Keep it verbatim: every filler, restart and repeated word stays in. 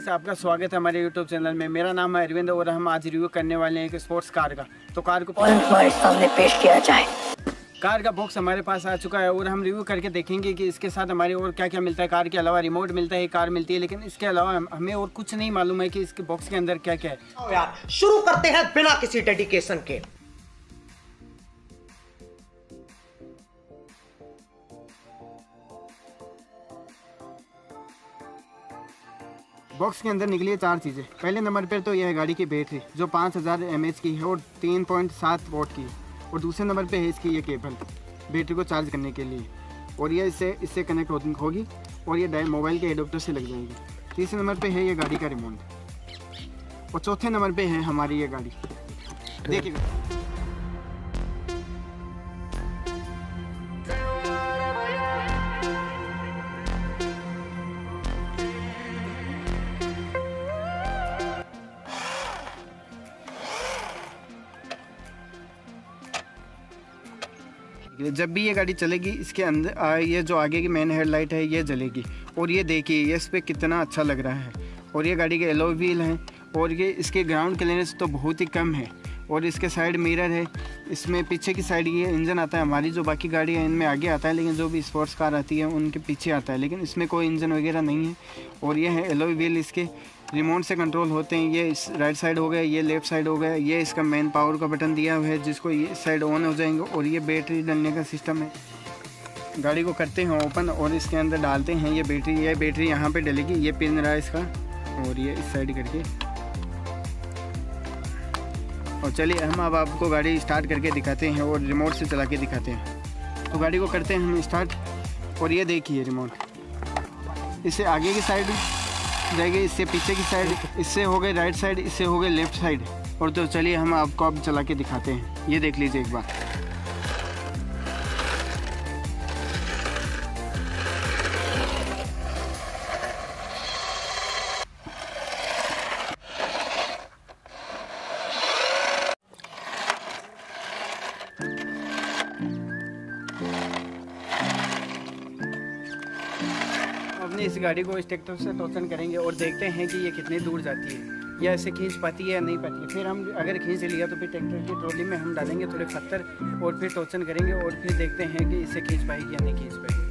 Viewers, आपका स्वागत है हमारे यूट्यूब चैनल में। मेरा नाम है अरविंद और हम आज रिव्यू करने वाले हैं एक स्पोर्ट्स कार का। तो कार को हमारे सामने पेश किया जाए। कार का बॉक्स हमारे पास आ चुका है और हम रिव्यू करके देखेंगे कि इसके साथ हमारे और क्या क्या मिलता है। कार के अलावा रिमोट मिलता है, कार मिलती है, लेकिन इसके अलावा हमें और कुछ नहीं मालूम है कि इसके बॉक्स के अंदर क्या क्या है। यार शुरू करते हैं बिना किसी डेडिकेशन के। बॉक्स के अंदर निकली है चार चीज़ें। पहले नंबर पर तो यह है गाड़ी की बैटरी जो पाँच हज़ार एम एच की है और तीन पॉइंट सात वोट की है। और दूसरे नंबर पे है इसकी ये केबल बैटरी को चार्ज करने के लिए, और ये इससे इससे कनेक्ट होगी और ये डायरेक्ट मोबाइल के एडोप्टर से लग जाएगी। तीसरे नंबर पे है ये गाड़ी का रिमोट और चौथे नंबर पे है हमारी ये गाड़ी। देखिएगा जब भी ये गाड़ी चलेगी इसके अंदर ये जो आगे की मेन हेडलाइट है ये जलेगी। और ये देखिए ये इस पर कितना अच्छा लग रहा है। और ये गाड़ी के एलॉय व्हील हैं और ये इसके ग्राउंड क्लियरेंस तो बहुत ही कम है। और इसके साइड मिरर है। इसमें पीछे की साइड ये इंजन आता है। हमारी जो बाकी गाड़ी है इनमें आगे आता है, लेकिन जो भी स्पोर्ट्स कार आती है उनके पीछे आता है, लेकिन इसमें कोई इंजन वगैरह नहीं है। और ये है एलॉय व्हील, इसके रिमोट से कंट्रोल होते हैं। ये इस राइट साइड हो गया, ये लेफ़्ट साइड हो गया। ये इसका मेन पावर का बटन दिया हुआ है जिसको ये साइड ऑन हो जाएंगे। और ये बैटरी डालने का सिस्टम है। गाड़ी को करते हैं ओपन और इसके अंदर डालते हैं ये बैटरी। ये बैटरी यहाँ पे डलेगी, ये पिन रहा है इसका, और ये इस साइड करके। और चलिए हम अब आपको गाड़ी स्टार्ट करके दिखाते हैं और रिमोट से चला के दिखाते हैं। तो गाड़ी को करते हैं हम स्टार्ट। और ये देखिए रिमोट, इससे आगे की साइड जाएगी, इससे पीछे की साइड, इससे हो गए राइट साइड, इससे हो गए लेफ़्ट साइड। और तो चलिए हम आपको अब चला के दिखाते हैं। ये देख लीजिए एक बार। अपने इस गाड़ी को इस ट्रैक्टर से टोचन करेंगे और देखते हैं कि ये कितनी दूर जाती है, या ऐसे खींच पाती है या नहीं पाती है। फिर हम अगर खींच लिया तो फिर ट्रैक्टर की ट्रॉली में हम डालेंगे थोड़े पत्थर और फिर टोचन करेंगे और फिर देखते हैं कि इसे खींच पाएगी या नहीं खींच पाएगी।